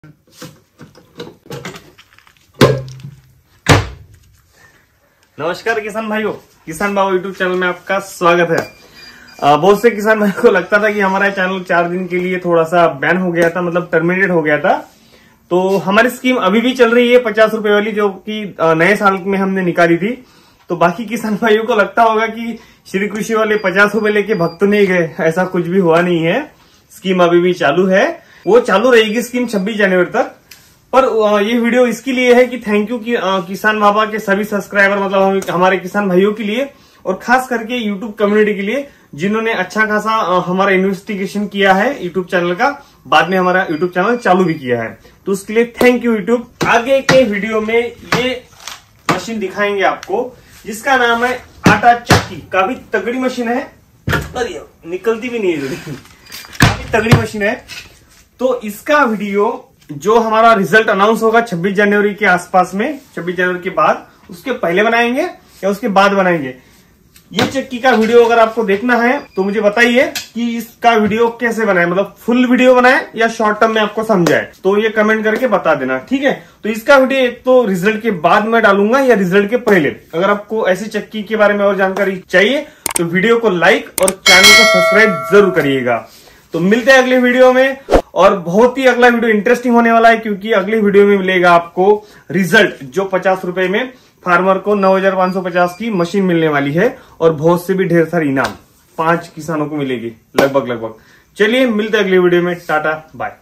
नमस्कार किसान भाइयों, किसान बाबू यूट्यूब चैनल में आपका स्वागत है। बहुत से किसान भाइयों को लगता था कि हमारा चैनल 4 दिन के लिए थोड़ा सा बैन हो गया था, मतलब टर्मिनेटेड हो गया था। तो हमारी स्कीम अभी भी चल रही है 50 रुपए वाली, जो कि नए साल में हमने निकाली थी। तो बाकी किसान भाइयों को लगता होगा कि श्री कृषि वाले 50 रुपए लेके भक्त तो नहीं गए, ऐसा कुछ भी हुआ नहीं है। स्कीम अभी भी चालू है, वो चालू रहेगी स्कीम 26 जनवरी तक। पर ये वीडियो इसके लिए है कि थैंक यू कि किसान बाबा के सभी सब्सक्राइबर, मतलब हमारे किसान भाइयों के लिए और खास करके यूट्यूब कम्युनिटी के लिए, जिन्होंने अच्छा खासा हमारा इन्वेस्टिगेशन किया है यूट्यूब चैनल का, बाद में हमारा यूट्यूब चैनल चालू भी किया है। तो उसके लिए थैंक यू यूट्यूब। आगे के वीडियो में ये मशीन दिखाएंगे आपको, जिसका नाम है आटा चक्की। काफी तगड़ी मशीन है, अरे निकलती भी नहीं है, काफी तगड़ी मशीन है। तो इसका वीडियो जो हमारा रिजल्ट अनाउंस होगा 26 जनवरी के आसपास में, 26 जनवरी के बाद, उसके पहले बनाएंगे या उसके बाद बनाएंगे। ये चक्की का वीडियो अगर आपको देखना है तो मुझे बताइए कि इसका वीडियो कैसे बनाए, मतलब फुल वीडियो बनाए या शॉर्ट टर्म में आपको समझाए, तो ये कमेंट करके बता देना, ठीक है। तो इसका वीडियो एक तो रिजल्ट के बाद में डालूंगा या रिजल्ट के पहले। अगर आपको ऐसी चक्की के बारे में और जानकारी चाहिए तो वीडियो को लाइक और चैनल को सब्सक्राइब जरूर करिएगा। तो मिलते हैं अगले वीडियो में, और बहुत ही अगला वीडियो इंटरेस्टिंग होने वाला है, क्योंकि अगले वीडियो में मिलेगा आपको रिजल्ट, जो 50 रुपए में फार्मर को 9550 की मशीन मिलने वाली है, और बहुत से भी ढेर सारे इनाम 5 किसानों को मिलेगी लगभग। चलिए मिलते हैं अगले वीडियो में, टाटा बाय।